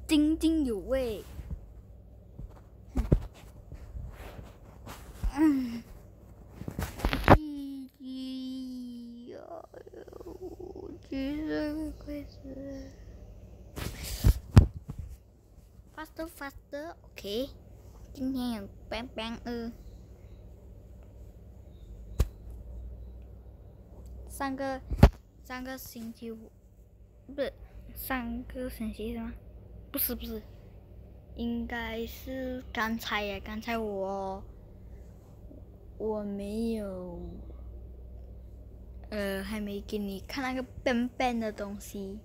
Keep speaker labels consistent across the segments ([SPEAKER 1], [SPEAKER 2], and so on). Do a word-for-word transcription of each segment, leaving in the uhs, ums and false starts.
[SPEAKER 1] 津津有味。嗯，叽叽呀哟，几岁开始 ？Faster faster OK。今天有 bang bang 二。上个上个星期五，不是上个星期是吗？不是不是，应该是刚才呀。刚才我我没有，呃，还没给你看那个笨笨的东西。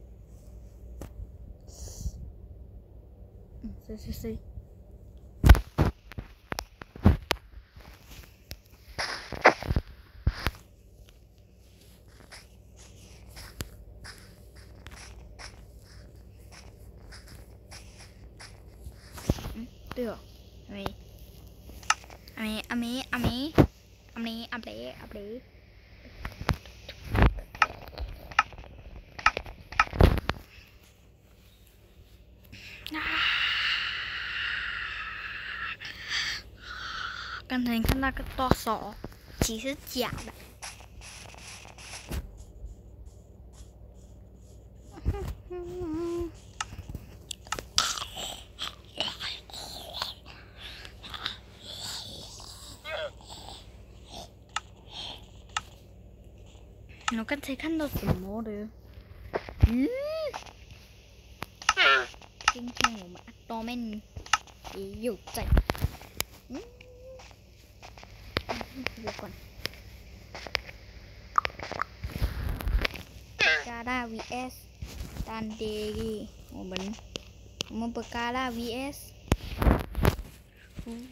[SPEAKER 1] 嗯，是是是。嗯，对哦，阿梅，阿梅阿梅阿梅阿梅阿梅阿梅。啊！刚才你看那个多少，其实假的。我刚才看到什么的？嗯，今天我们阿多妹也有在。嗯，别管。Berkala V S dan D， 我们我们 Berkala V S。嗯。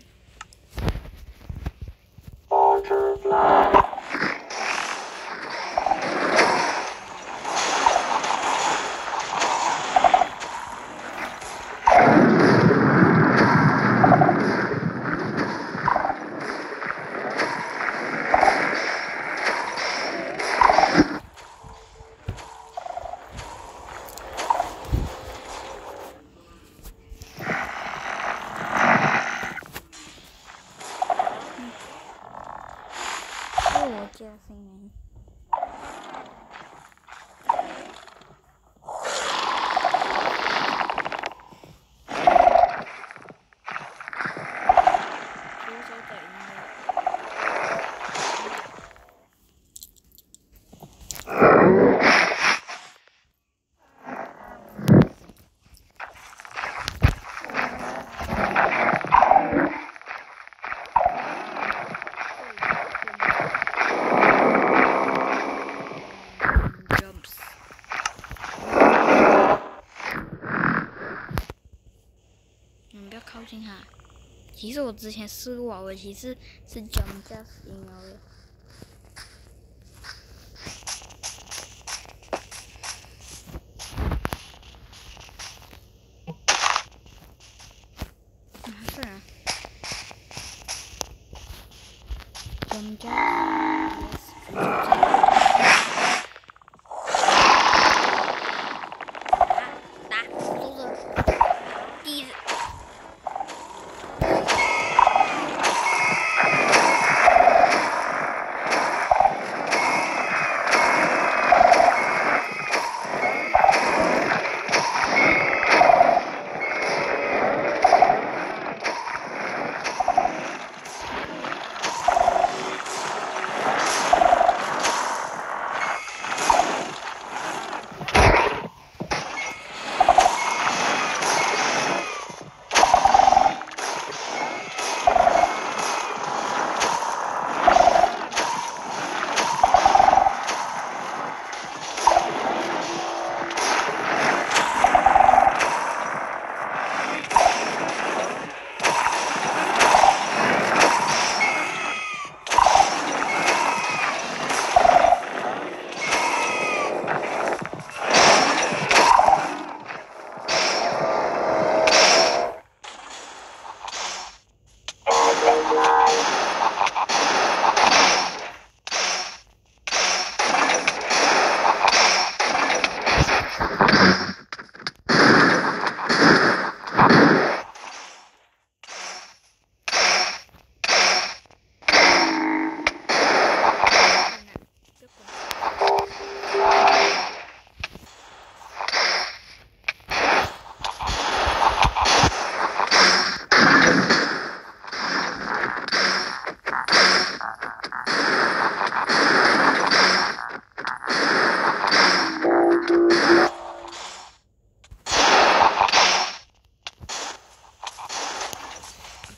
[SPEAKER 1] 我家声音。靠近它。其实我之前试过，我其实是 jump just 赢了的。啊，是啊 ，jump just。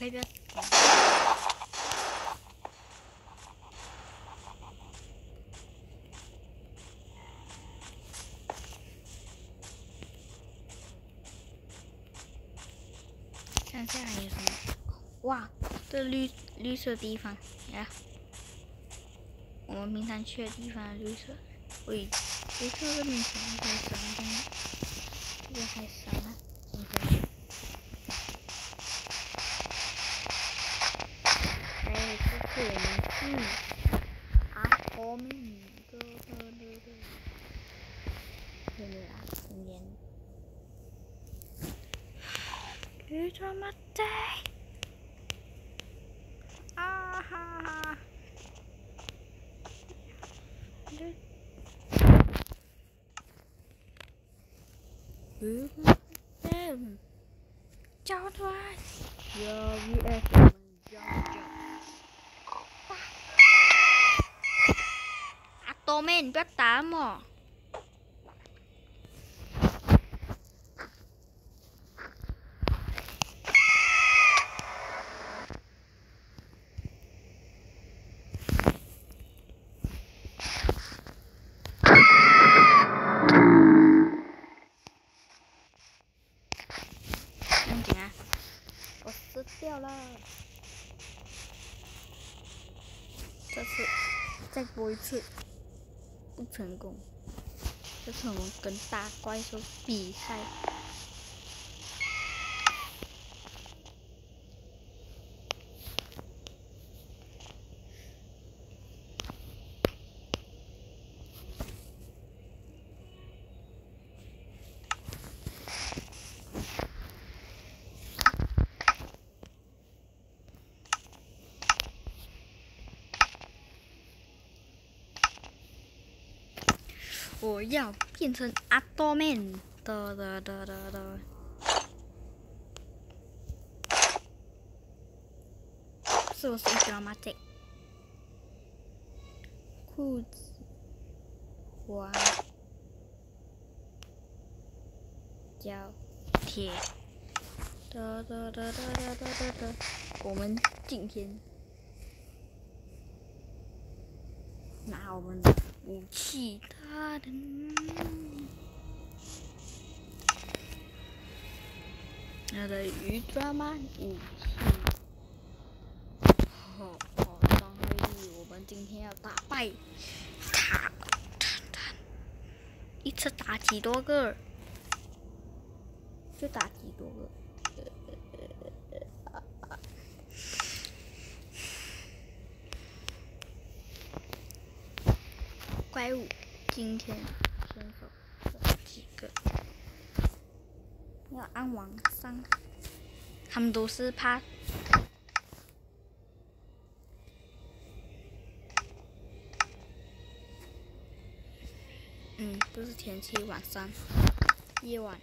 [SPEAKER 1] 可以不要。看下还有什么？哇，这绿绿色地方呀！我们平常去的地方绿色。喂，绿色的名字太深了，这个太深了，今天。哎，这是我们去阿婆们的的的的，对了，今天。宇宙马仔，啊哈哈！嗯嗯，交出来！有 V S 我们交交。阿多妹，你不要打我！赶紧啊！我死掉了。这次再播一次，不成功。这次我们跟大怪兽比赛。我要变成阿多曼，的的的的的。是我是一条马仔，裤子，花，胶，铁，的的的的的的的的。我们今天拿我们的武器，他的。那的宇宙曼武器，哦哦，张辉丽，我们今天要打败他，他他，一次打几多个？就打几多个？怪物，今天选手这几个要按往上，他们都是怕。嗯，都是天气晚上，夜晚。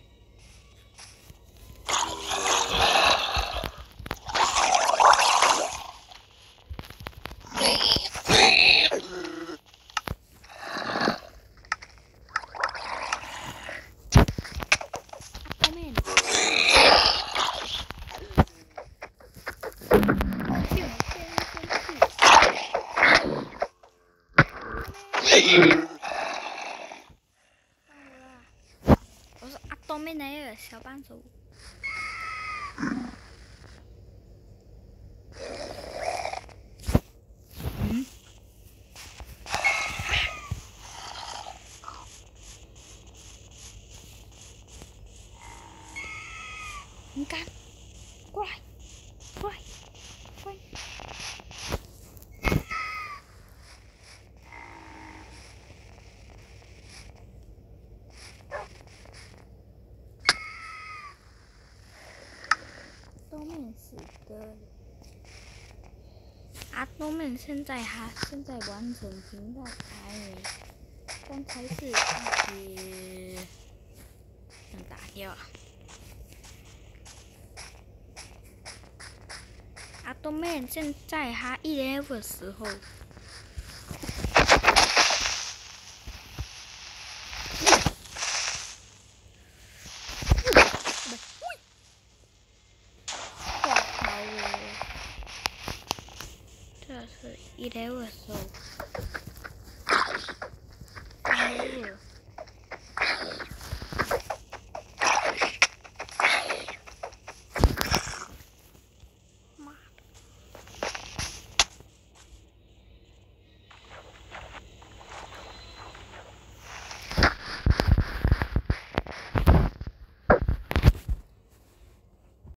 [SPEAKER 1] 我是阿东妹那个小帮手。嗯？你敢？过来，过来，过来！东面死的。阿东面现在他现在完成频道排名，刚才是一些想打掉。阿东面现在他一 level 的时候。 一 level 的时候